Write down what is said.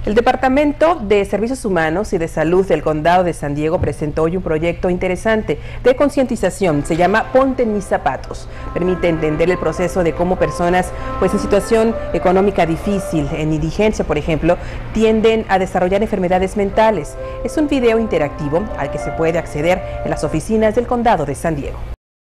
El Departamento de Servicios Humanos y de Salud del Condado de San Diego presentó hoy un proyecto interesante de concientización. Se llama Ponte en mis zapatos. Permite entender el proceso de cómo personas en situación económica difícil, en indigencia, por ejemplo, tienden a desarrollar enfermedades mentales. Es un video interactivo al que se puede acceder en las oficinas del Condado de San Diego.